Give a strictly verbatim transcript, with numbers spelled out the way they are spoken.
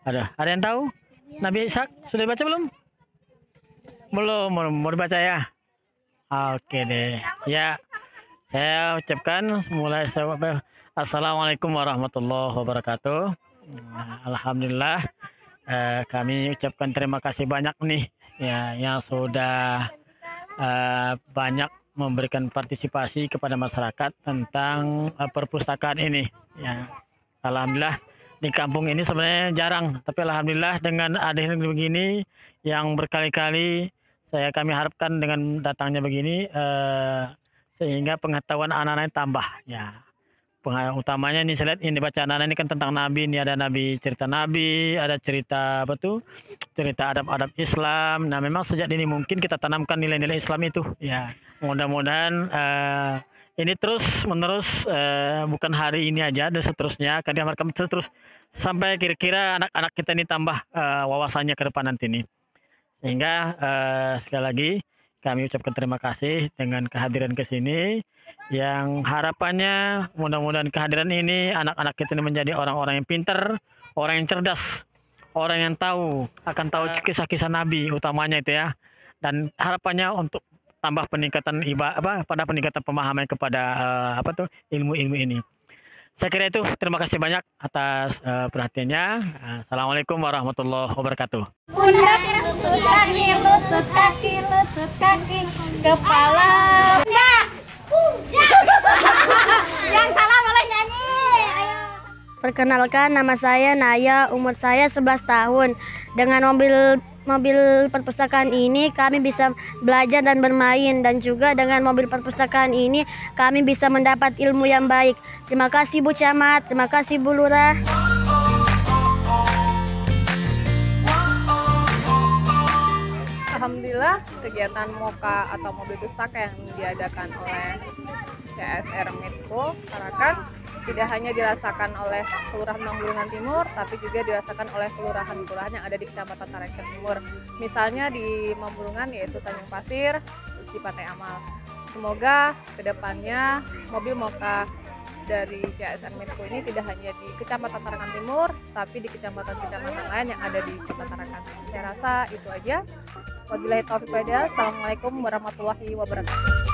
Ada, ada yang tahu? Nabi Ishak sudah baca belum? Belum, mau, mau dibaca ya? Oke deh. Ya, saya ucapkan mulai saya Assalamualaikum warahmatullahi wabarakatuh. Alhamdulillah, eh, kami ucapkan terima kasih banyak nih ya yang sudah eh, banyak memberikan partisipasi kepada masyarakat tentang eh, perpustakaan ini. Ya, alhamdulillah di kampung ini sebenarnya jarang, tapi alhamdulillah dengan adanya begini yang berkali-kali saya kami harapkan dengan datangnya begini eh, sehingga pengetahuan anak-anak tambah ya. Pengalaman utamanya nih saya lihat ini baca anak ini kan tentang Nabi, ini ada Nabi, cerita Nabi, ada cerita apa tuh, cerita adab-adab Islam. Nah memang sejak ini mungkin kita tanamkan nilai-nilai Islam itu ya. Mudah-mudahan uh, ini terus menerus uh, bukan hari ini aja dan seterusnya akan diamalkan terus sampai kira-kira anak-anak kita ini tambah uh, wawasannya ke depan nanti nih. Sehingga uh, sekali lagi kami ucapkan terima kasih dengan kehadiran ke sini yang harapannya mudah-mudahan kehadiran ini anak-anak kita ini menjadi orang-orang yang pintar, orang yang cerdas, orang yang tahu akan tahu kisah-kisah Nabi utamanya itu ya. Dan harapannya untuk tambah peningkatan ibadah apa pada peningkatan pemahaman kepada uh, apa tuh ilmu-ilmu ini. Saya kira itu. Terima kasih banyak atas uh, perhatiannya. Assalamualaikum warahmatullahi wabarakatuh. Pundak, lutut kaki, lutut kaki, lutut kaki, kepala. Pundak, pundak. Yang salah boleh nyanyi. Ayo. Perkenalkan, nama saya Naya, umur saya sebelas tahun. Dengan mobil mobil perpustakaan ini kami bisa belajar dan bermain, dan juga dengan mobil perpustakaan ini kami bisa mendapat ilmu yang baik. Terima kasih Bu Camat, terima kasih Bu Lurah. Alhamdulillah kegiatan MOKA atau mobil pustaka yang diadakan oleh C S R Medco Tarakan tidak hanya dirasakan oleh Kelurahan Manggulungan Timur, tapi juga dirasakan oleh kelurahan-kelurahan yang ada di Kecamatan Tarakan Timur. Misalnya di Manggulungan yaitu Tanjung Pasir, di Pantai Amal. Semoga kedepannya mobil MOKA dari C S R Medco ini tidak hanya di Kecamatan Tarakan Timur, tapi di kecamatan-kecamatan lain yang ada di Kota Tarakan. Saya rasa itu aja. Wabillahi taufiq wal hidayah. Assalamualaikum warahmatullahi wabarakatuh.